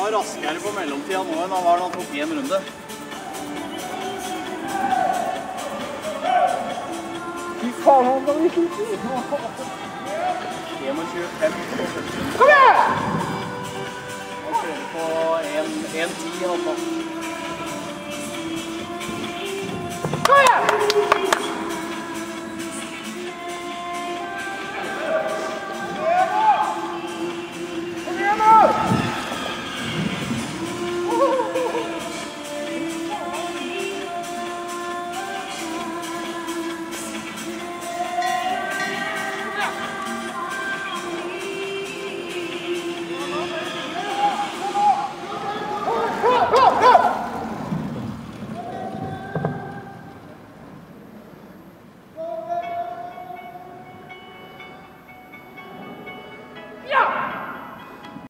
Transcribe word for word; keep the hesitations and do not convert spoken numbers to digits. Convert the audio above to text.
var raskere på mellomtida nå enn han var da han tok en runde. Fy faen, han var litt ute. tjuefem på første runde. Kom igjen! Han kjører på en ti i hvert fall. Kom igjen!